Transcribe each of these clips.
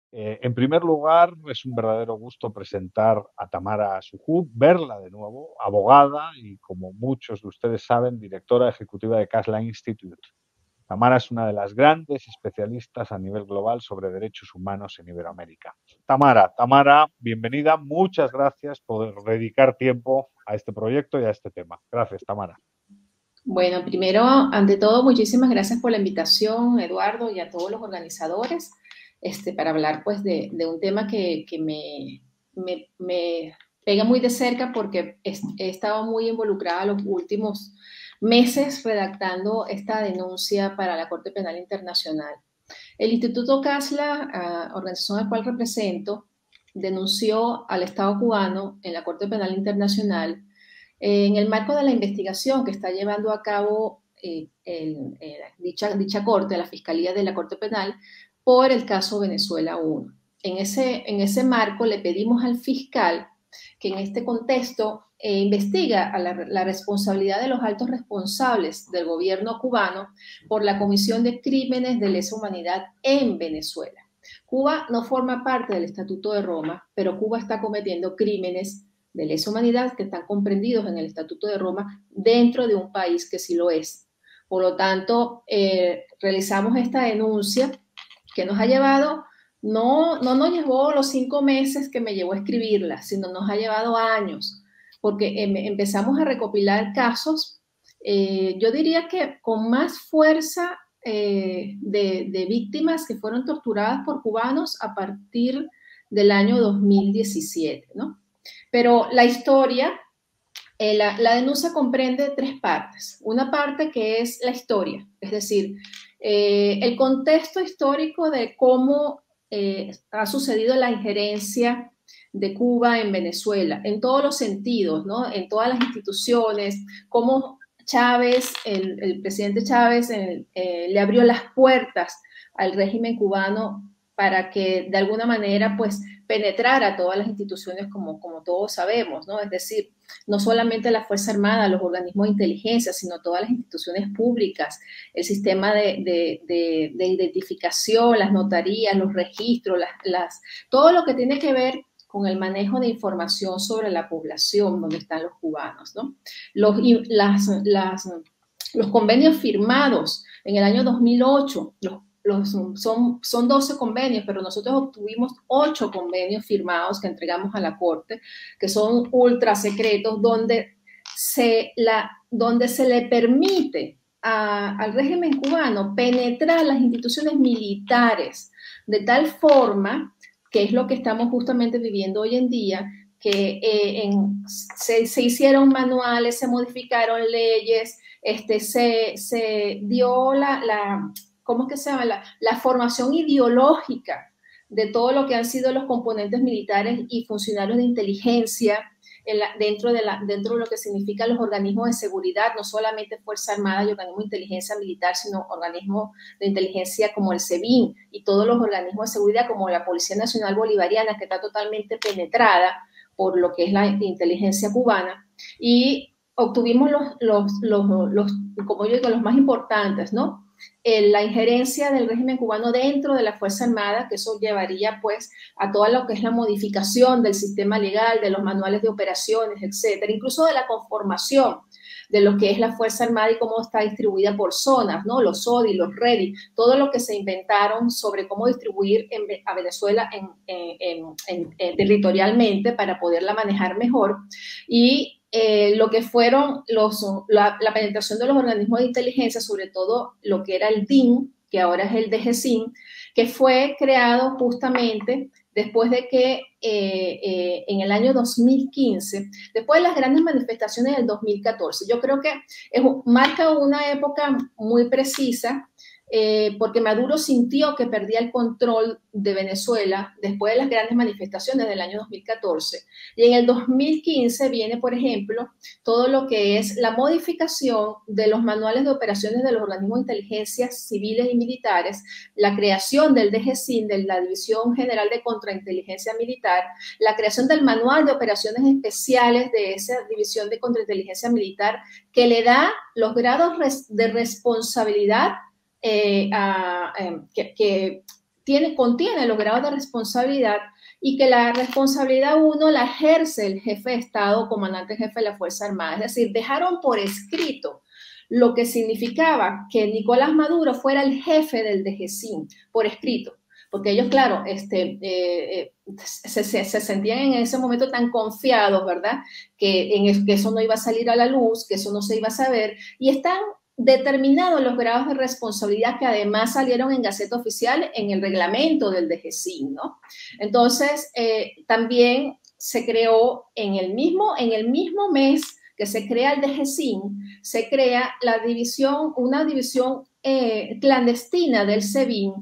En primer lugar, es un verdadero gusto presentar a Tamara Sujú, verla de nuevo, abogada y, como muchos de ustedes saben, directora ejecutiva de Casla Institute. Tamara es una de las grandes especialistas a nivel global sobre derechos humanos en Iberoamérica. Tamara, bienvenida. Muchas gracias por dedicar tiempo a este proyecto y a este tema. Gracias, Tamara. Bueno, primero, ante todo, muchísimas gracias por la invitación, Eduardo, y a todos los organizadores, para hablar pues de un tema que me pega muy de cerca porque he estado muy involucrada los últimos meses redactando esta denuncia para la Corte Penal Internacional. El Instituto CASLA, organización al cual represento, denunció al Estado cubano en la Corte Penal Internacional en el marco de la investigación que está llevando a cabo dicha corte, la Fiscalía de la Corte Penal, por el caso Venezuela 1. En ese marco le pedimos al fiscal que en este contexto investiga a la responsabilidad de los altos responsables del gobierno cubano por la comisión de crímenes de lesa humanidad en Venezuela. Cuba no forma parte del Estatuto de Roma, pero Cuba está cometiendo crímenes de lesa humanidad que están comprendidos en el Estatuto de Roma dentro de un país que sí lo es. Por lo tanto, realizamos esta denuncia que nos ha llevado, no nos llevó los 5 meses que me llevó a escribirla, sino nos ha llevado años, porque empezamos a recopilar casos, yo diría que con más fuerza de víctimas que fueron torturadas por cubanos a partir del año 2017, ¿no? Pero la historia, la denuncia comprende 3 partes. Una parte que es la historia, es decir, el contexto histórico de cómo ha sucedido la injerencia de Cuba en Venezuela, en todos los sentidos, ¿no? En todas las instituciones, cómo Chávez, el presidente Chávez, le abrió las puertas al régimen cubano para que de alguna manera pues penetrar a todas las instituciones como todos sabemos, ¿no? Es decir, no solamente la Fuerza Armada, los organismos de inteligencia, sino todas las instituciones públicas, el sistema de identificación, las notarías, los registros, todo lo que tiene que ver con el manejo de información sobre la población donde están los cubanos, ¿no? Los, los convenios firmados en el año 2008, son 12 convenios, pero nosotros obtuvimos 8 convenios firmados que entregamos a la Corte, que son ultra secretos, donde se le permite al régimen cubano penetrar las instituciones militares de tal forma, que es lo que estamos justamente viviendo hoy en día, que se hicieron manuales, se modificaron leyes, se dio ¿cómo es que se llama? La formación ideológica de todo lo que han sido los componentes militares y funcionarios de inteligencia dentro de lo que significan los organismos de seguridad, no solamente Fuerza Armada y organismos de inteligencia militar, sino organismos de inteligencia como el SEBIN y todos los organismos de seguridad como la Policía Nacional Bolivariana, que está totalmente penetrada por lo que es la inteligencia cubana. Y obtuvimos como yo digo, los más importantes, ¿no? La injerencia del régimen cubano dentro de la Fuerza Armada, que eso llevaría pues a toda lo que es la modificación del sistema legal, de los manuales de operaciones, etcétera, incluso de la conformación de lo que es la Fuerza Armada y cómo está distribuida por zonas, ¿no? Los SODI, los REDI, todo lo que se inventaron sobre cómo distribuir a Venezuela territorialmente para poderla manejar mejor. Y lo que fueron la penetración de los organismos de inteligencia, sobre todo lo que era el DIN, que ahora es el DGCIN, que fue creado justamente después de que en el año 2015, después de las grandes manifestaciones del 2014, yo creo que marca una época muy precisa, porque Maduro sintió que perdía el control de Venezuela después de las grandes manifestaciones del año 2014. Y en el 2015 viene, por ejemplo, todo lo que es la modificación de los manuales de operaciones de los organismos de inteligencia civiles y militares, la creación del DGCIN, de la División General de Contrainteligencia Militar, la creación del manual de operaciones especiales de esa División de Contrainteligencia Militar, que le da los grados de responsabilidad que contiene los grados de responsabilidad y que la responsabilidad 1 la ejerce el jefe de Estado, comandante jefe de la Fuerza Armada. Es decir, dejaron por escrito lo que significaba que Nicolás Maduro fuera el jefe del DGCIN, por escrito. Porque ellos, claro, se sentían en ese momento tan confiados, ¿verdad? Que eso no iba a salir a la luz, que eso no se iba a saber, y están determinados los grados de responsabilidad que además salieron en Gaceta Oficial en el reglamento del DGCIN, ¿no? Entonces, también se creó en el mismo mes que se crea el DGCIN, se crea una división clandestina del SEBIN,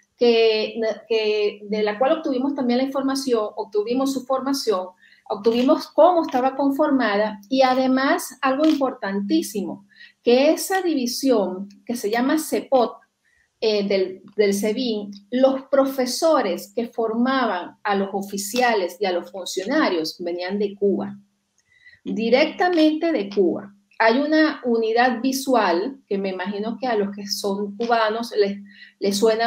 de la cual obtuvimos también la información, obtuvimos su formación, obtuvimos cómo estaba conformada y además algo importantísimo, que esa división que se llama CEPOT del SEBIN, los profesores que formaban a los oficiales y a los funcionarios venían de Cuba, directamente de Cuba. Hay una unidad visual que me imagino que a los que son cubanos les suena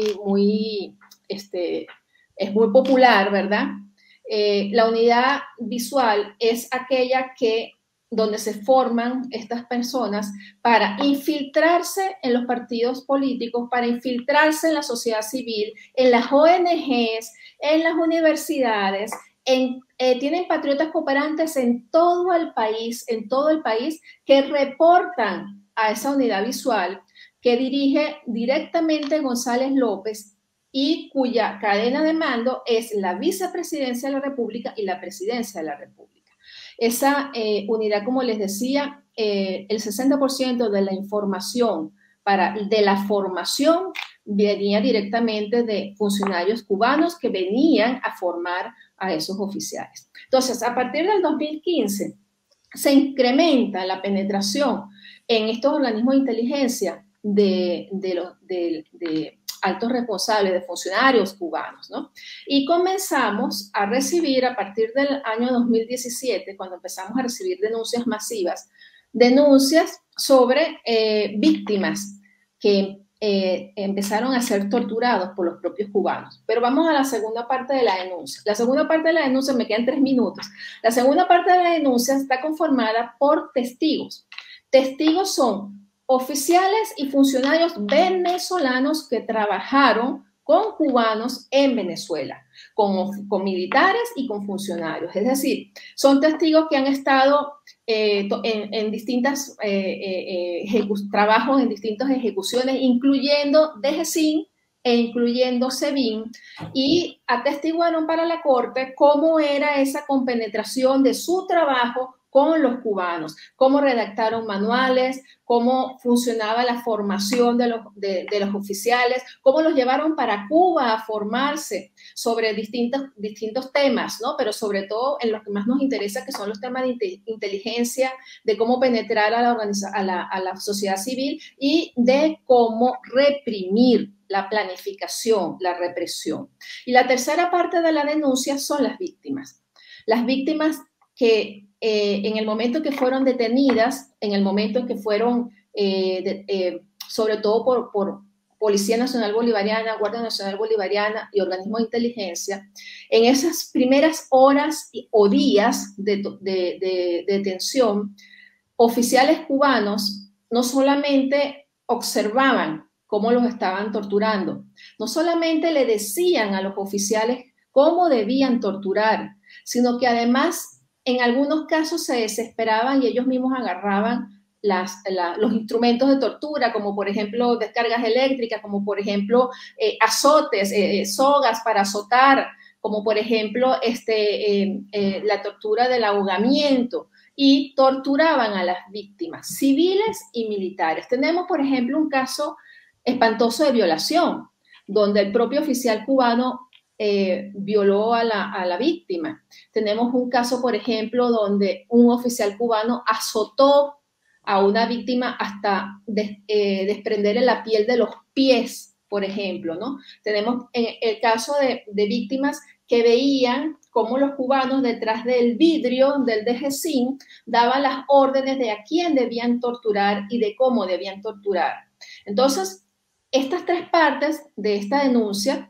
es muy popular, ¿verdad? La unidad visual es aquella donde se forman estas personas para infiltrarse en los partidos políticos, para infiltrarse en la sociedad civil, en las ONGs, en las universidades, tienen patriotas cooperantes en todo el país que reportan a esa unidad visual que dirige directamente González López y cuya cadena de mando es la vicepresidencia de la República y la presidencia de la República. Esa unidad, como les decía, el 60% de la información de la formación venía directamente de funcionarios cubanos que venían a formar a esos oficiales. Entonces, a partir del 2015, se incrementa la penetración en estos organismos de inteligencia de altos responsables, de funcionarios cubanos, ¿no? Y comenzamos a recibir, a partir del año 2017, cuando empezamos a recibir denuncias masivas, denuncias sobre víctimas que empezaron a ser torturados por los propios cubanos. Pero vamos a la segunda parte de la denuncia. La segunda parte de la denuncia, me quedan 3 minutos. La segunda parte de la denuncia está conformada por testigos. Testigos son oficiales y funcionarios venezolanos que trabajaron con cubanos en Venezuela, con militares y con funcionarios. Es decir, son testigos que han estado en distintas trabajos, en distintas ejecuciones, incluyendo DGCIN e incluyendo SEBIN, y atestiguaron para la Corte cómo era esa compenetración de su trabajo con los cubanos, cómo redactaron manuales, cómo funcionaba la formación de los oficiales, cómo los llevaron para Cuba a formarse sobre distintos temas, ¿no? Pero sobre todo en lo que más nos interesa, que son los temas de inteligencia, de cómo penetrar a la sociedad civil y de cómo reprimir la planificación, la represión. Y la tercera parte de la denuncia son las víctimas. Las víctimas que en el momento que fueron detenidas, en el momento en que fueron, sobre todo por Policía Nacional Bolivariana, Guardia Nacional Bolivariana y organismos de inteligencia, en esas primeras horas o días de detención, oficiales cubanos no solamente observaban cómo los estaban torturando, no solamente le decían a los oficiales cómo debían torturar, sino que además en algunos casos se desesperaban y ellos mismos agarraban los instrumentos de tortura, como por ejemplo descargas eléctricas, como por ejemplo azotes, sogas para azotar, como por ejemplo la tortura del ahogamiento, y torturaban a las víctimas, civiles y militares. Tenemos, por ejemplo, un caso espantoso de violación, donde el propio oficial cubano violó a la víctima. Tenemos un caso, por ejemplo, donde un oficial cubano azotó a una víctima hasta desprenderle la piel de los pies, por ejemplo, ¿no? Tenemos el caso de víctimas que veían cómo los cubanos detrás del vidrio del DGCIN daban las órdenes de a quién debían torturar y de cómo debían torturar. Entonces, Estas tres partes de esta denuncia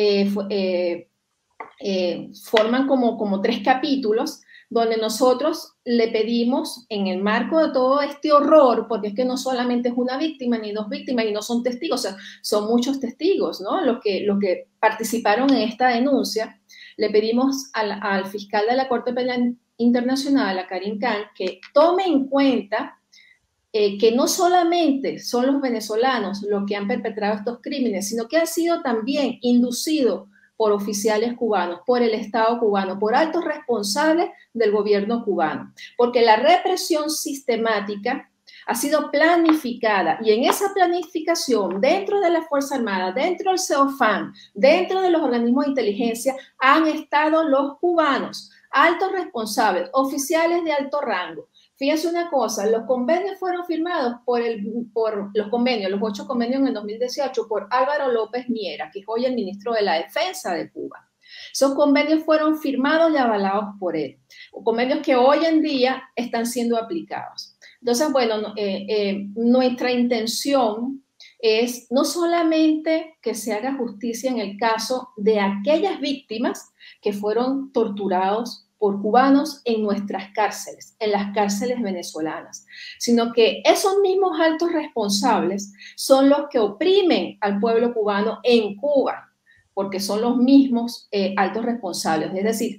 forman como tres capítulos donde nosotros le pedimos, en el marco de todo este horror, porque es que no solamente es una víctima ni dos víctimas y no son testigos, o sea, son muchos testigos, ¿no? Los que participaron en esta denuncia, le pedimos al fiscal de la Corte Penal Internacional, a Karim Khan, que tome en cuenta que no solamente son los venezolanos los que han perpetrado estos crímenes, sino que han sido también inducidos por oficiales cubanos, por el Estado cubano, por altos responsables del gobierno cubano, porque la represión sistemática ha sido planificada y en esa planificación, dentro de la Fuerza Armada, dentro del CEOFAN, dentro de los organismos de inteligencia, han estado los cubanos, altos responsables, oficiales de alto rango. Fíjense una cosa, los convenios fueron firmados por los convenios, los 8 convenios en el 2018 por Álvaro López Miera, que es hoy el ministro de la Defensa de Cuba. Esos convenios fueron firmados y avalados por él, convenios que hoy en día están siendo aplicados. Entonces, bueno, nuestra intención es no solamente que se haga justicia en el caso de aquellas víctimas que fueron torturados por cubanos en nuestras cárceles, en las cárceles venezolanas, sino que esos mismos altos responsables son los que oprimen al pueblo cubano en Cuba, porque son los mismos altos responsables. Es decir,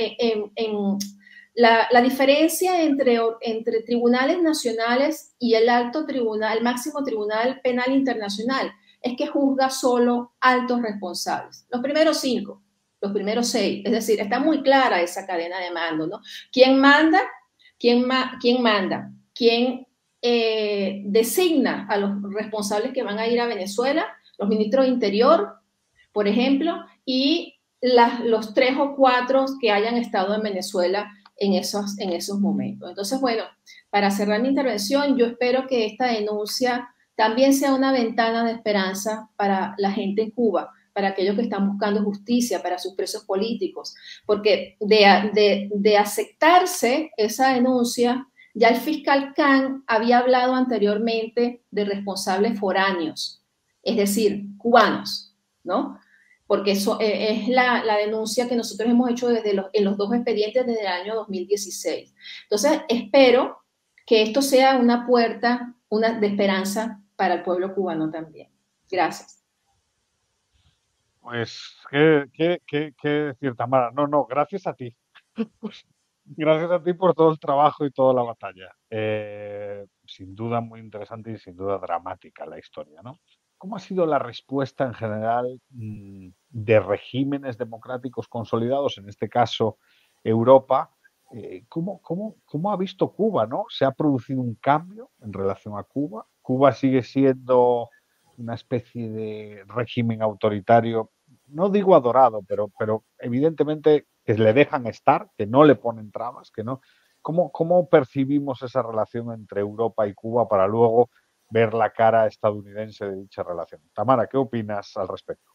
la diferencia entre tribunales nacionales y el alto tribunal, el máximo tribunal penal internacional, es que juzga solo altos responsables. Los primeros 5, los primeros 6, es decir, está muy clara esa cadena de mando, ¿no? ¿Quién manda? ¿Quién manda? ¿Quién designa a los responsables que van a ir a Venezuela? Los ministros de Interior, por ejemplo, y los 3 o 4 que hayan estado en Venezuela en esos momentos. Entonces, bueno, para cerrar mi intervención, yo espero que esta denuncia también sea una ventana de esperanza para la gente en Cuba, para aquellos que están buscando justicia, para sus presos políticos, porque de aceptarse esa denuncia, ya el fiscal Khan había hablado anteriormente de responsables foráneos, es decir, cubanos, ¿no? Porque eso es la denuncia que nosotros hemos hecho en los 2 expedientes desde el año 2016. Entonces, espero que esto sea una puerta de esperanza para el pueblo cubano también. Gracias. Pues, ¿qué decir, Tamara? No, gracias a ti. Gracias a ti por todo el trabajo y toda la batalla. Sin duda muy interesante y sin duda dramática la historia, ¿no? ¿Cómo ha sido la respuesta en general de regímenes democráticos consolidados, en este caso Europa? ¿Cómo ha visto Cuba, ¿no? ¿Se ha producido un cambio en relación a Cuba? ¿Cuba sigue siendo una especie de régimen autoritario? No digo adorado, pero evidentemente que le dejan estar, que no le ponen trabas, que no. ¿Cómo percibimos esa relación entre Europa y Cuba para luego ver la cara estadounidense de dicha relación? Tamara, ¿qué opinas al respecto?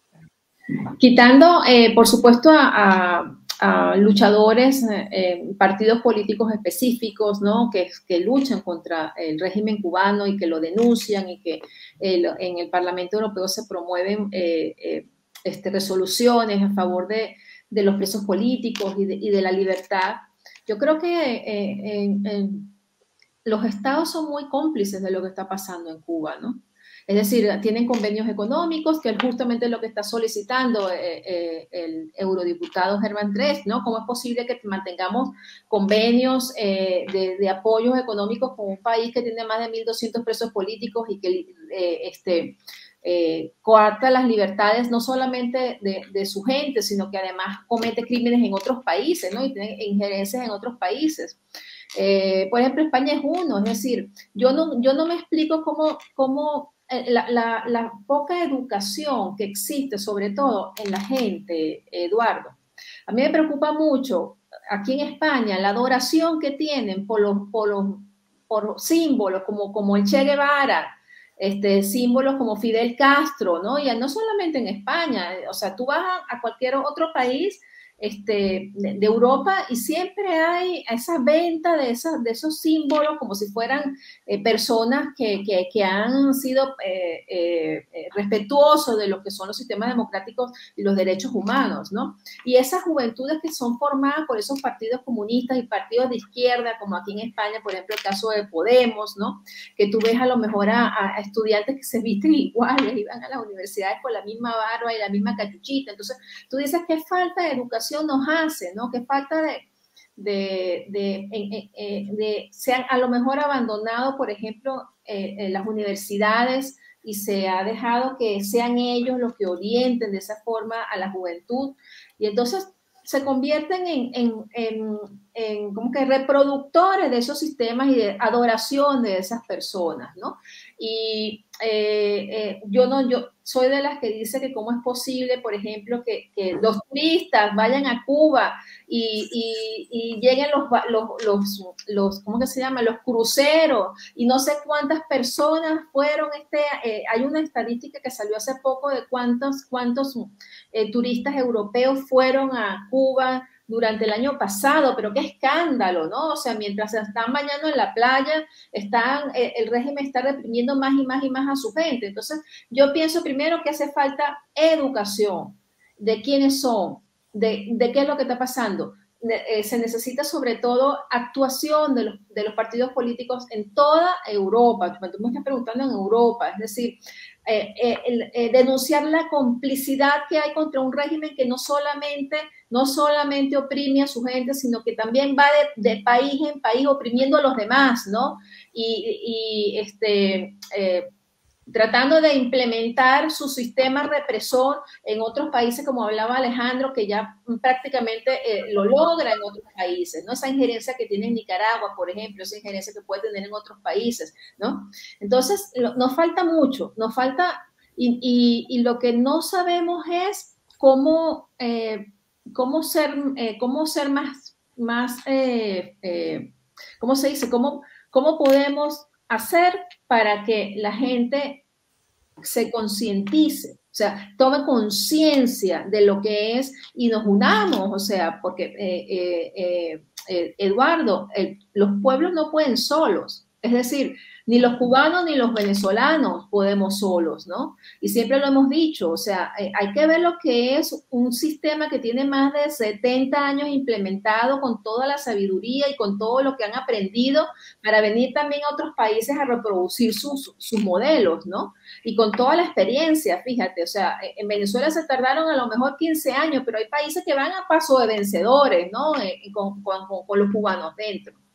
Quitando, por supuesto, a luchadores, partidos políticos específicos, ¿no? Que luchan contra el régimen cubano y que lo denuncian y que en el Parlamento Europeo se promueven resoluciones a favor de los presos políticos y de la libertad. Yo creo que los estados son muy cómplices de lo que está pasando en Cuba, ¿no? Es decir, tienen convenios económicos, que es justamente lo que está solicitando el eurodiputado Germán Terés, ¿no? ¿Cómo es posible que mantengamos convenios de apoyos económicos con un país que tiene más de 1.200 presos políticos y que coarta las libertades no solamente de su gente, sino que además comete crímenes en otros países, ¿no? Y tiene injerencias en otros países. Por ejemplo, España es uno, es decir, yo no me explico cómo la poca educación que existe, sobre todo en la gente, Eduardo. A mí me preocupa mucho aquí en España la adoración que tienen por símbolos como el Che Guevara, símbolos como Fidel Castro, ¿no? Y no solamente en España, o sea, tú vas a cualquier otro país de Europa, y siempre hay esa venta de esos símbolos como si fueran personas que han sido respetuosos de lo que son los sistemas democráticos y los derechos humanos, ¿no? Y esas juventudes que son formadas por esos partidos comunistas y partidos de izquierda, como aquí en España, por ejemplo, el caso de Podemos, ¿no? Que tú ves a lo mejor a estudiantes que se visten iguales y van a las universidades con la misma barba y la misma cachuchita. Entonces, tú dices, ¿qué falta de educación nos hace, ¿no? ¿Qué falta se han a lo mejor abandonado, por ejemplo, las universidades, y se ha dejado que sean ellos los que orienten de esa forma a la juventud? Y entonces se convierten en como que reproductores de esos sistemas y de adoración de esas personas, ¿no? Y yo soy de las que dice que cómo es posible, por ejemplo, que los turistas vayan a Cuba y lleguen ¿cómo que se llama? Los cruceros, y no sé cuántas personas fueron, hay una estadística que salió hace poco de cuántos turistas europeos fueron a Cuba durante el año pasado, pero qué escándalo, ¿no? O sea, mientras se están bañando en la playa, el régimen está reprimiendo más y más y más a su gente. Entonces, yo pienso primero que hace falta educación de quiénes son, de qué es lo que está pasando. Se necesita sobre todo actuación de los partidos políticos en toda Europa. Tú me estás preguntando en Europa, es decir, denunciar la complicidad que hay contra un régimen que no solamente oprime a su gente, sino que también va de país en país oprimiendo a los demás, ¿no? Tratando de implementar su sistema represor en otros países, como hablaba Alejandro, que ya prácticamente lo logra en otros países, ¿no? Esa injerencia que tiene en Nicaragua, por ejemplo, esa injerencia que puede tener en otros países, ¿no? Entonces, nos falta mucho, nos falta, y lo que no sabemos es cómo ser ¿cómo se dice? ¿Cómo podemos hacer para que la gente se concientice, o sea, tome conciencia de lo que es y nos unamos? O sea, porque Eduardo, los pueblos no pueden solos, es decir, ni los cubanos ni los venezolanos podemos solos, ¿no? Y siempre lo hemos dicho, o sea, hay que ver lo que es un sistema que tiene más de 70 años implementado con toda la sabiduría y con todo lo que han aprendido para venir también a otros países a reproducir sus modelos, ¿no? Y con toda la experiencia, fíjate, o sea, en Venezuela se tardaron a lo mejor 15 años, pero hay países que van a paso de vencedores, ¿no? Con los cubanos dentro.